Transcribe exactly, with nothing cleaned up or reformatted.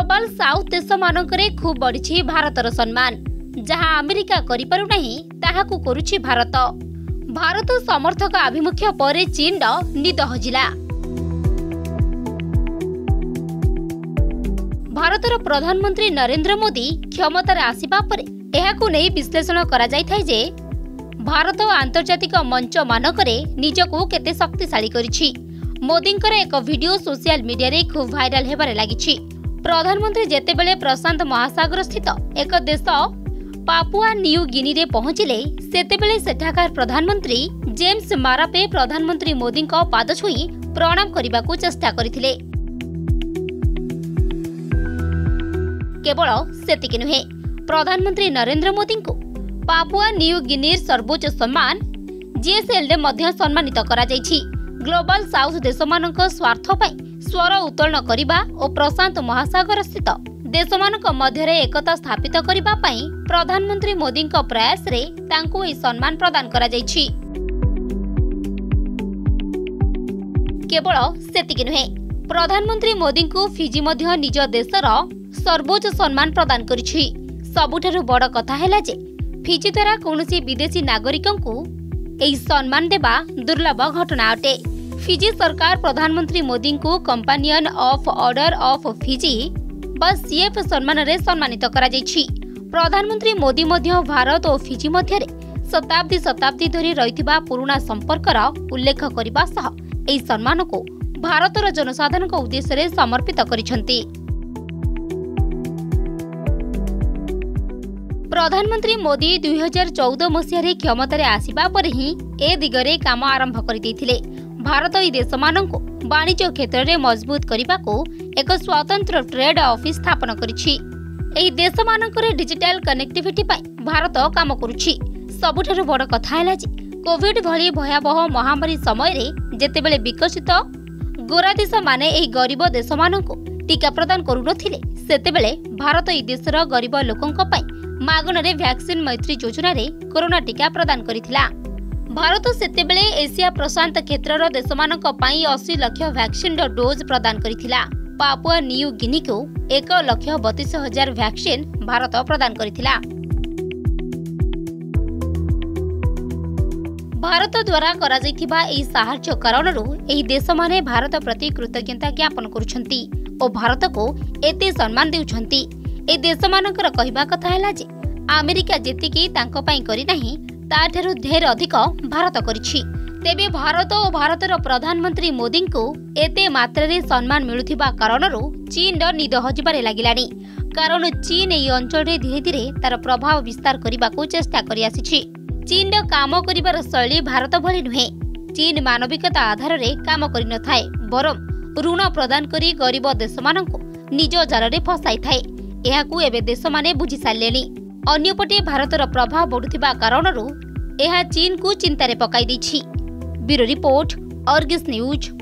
Global south देश मानकरे खूब बढ़ी भारतर सम्मान जहां अमेरिका करि पारु नाही ताहाकु करुछि भारत। भारत समर्थक आभिमुख्य पर चीन निद हजिला। भारतर प्रधानमंत्री नरेंद्र मोदी क्षमतार आसिबा परे एहाकु नै विश्लेषण करा जाय थाय जे भारत आंतर्जातिक मंच मानकरे निजको केते शक्तिशाली करिछि। मोदींकर एक वीडियो सोशल मीडिया रे खूब भाइराल हेबारे लागिछि। प्रधानमंत्री जेतेबेले प्रशांत महासागर स्थित एक देश पापुआ न्यू गिनी रे पहुंचिले सेतेबेले सेठाकार प्रधानमंत्री जेम्स मारापे प्रधानमंत्री मोदी को पाद छुई प्रणाम करने चेष्टा करथिले। केवल सेतिक नुहे, प्रधानमंत्री नरेंद्र मोदी को पापुआ न्यू गिनीर सर्वोच्च सम्मान जीएसएल रे मध्य सम्मानित करा जायछि। ग्लोबल साउथ देश मानक स्वार्थ पई स्वर उत्तोलन करिबा और प्रशांत महासागर स्थित देशमानक मध्य एकता स्थापित करिबा पई प्रधानमंत्री मोदी को प्रयास रे तांको ए सम्मान प्रदान करा जायछि। केवल सेतिक नुहे, प्रधानमंत्री मोदी को फिजी मध्य निज देशर सर्वोच्च सम्मान प्रदान करिछि। सबुठारु बड़ कथा हैला जे फिजी द्वारा कौनसी विदेशी नागरिकों को एही सम्मान देबा दुर्लभ घटना अटे। फिजी सरकार प्रधानमंत्री मोदी को companion of order of Fiji बस सीएफ सम्मान रे सम्मानित करा जायछि। प्रधानमंत्री मोदी मध्य भारत और फिजी मध्य शताब्दी शताब्दी धरी रहिथिबा पुराना संपर्कर उल्लेख करबा सह एही सम्मान को भारतर जनसाधारण को उद्देश्य रे समर्पित करिसंती। प्रधानमंत्री मोदी दुई हजार चौदह मसीह क्षमतार आसिबा पर ही ए दिगरे काम आरंभ कर देथिले। भारत ई देश मानक वाणिज्य क्षेत्र में मजबूत करने को एक स्वतंत्र ट्रेड ऑफिस स्थापन करिछि। एही देश मानकर डिजिटल कनेक्टिविटी पाई भारत काम करुछि। सबुठारु बड़ कथा हैला जे कोविड भली भयावह महामारी समय रे जेतेबेले विकसित गोरा देश माने एही गरीब देश मानक टीका प्रदान करू नथिले सेतेबेले भारत ई देशर गरीब लोकंक पाई मागणरे वैक्सीन मैत्री योजना रे कोरोना टीका प्रदान करिथिला। भारत सेतेबेले एशिया प्रशांत क्षेत्रर देशमानक पाई अस्सी लाख वैक्सीन डोज प्रदान करिथिला। पापुआ न्यू गिनी को एक लाख बत्तीस हजार वैक्सीन भारत प्रदान करिथिला। भारत द्वारा करा जायथिबा एही सहायता कारणरू एही देश माने भारत प्रति कृतज्ञता ज्ञापन करुछंती और भारत को एते सम्मान देउछंती। ए देश मानकर कहिबा कथा हैला जे अमेरिका जेतिकी तांको पई करि नाही ताठारु ढेर अधिक भारत करिछि। तेबे भारत और भारतर प्रधानमंत्री मोदी को एते मात्रा रे सम्मान मिलुथिबा कारणरू चीन र निद हजिबारे लागिलानी। कारण चीन एई अंचल रे धीरे धीरे तार प्रभाव विस्तार करबा को चेष्टा करि आसिछि। चीन र काम करिबार शैली भारत भली नुहे। चीन मानविकता आधार रे काम करि न थाए बरम ऋण प्रदान करी गरीब देश मानक निज जाल रे फसाई थाए। एहाकू एबे देश माने बुझी सारलेनी। अन्यपटे भारतर प्रभाव बढ़ुथिबा कारणरू एहा चीन को चिंतारे पकाई दैछि। Bureau report, Argus news.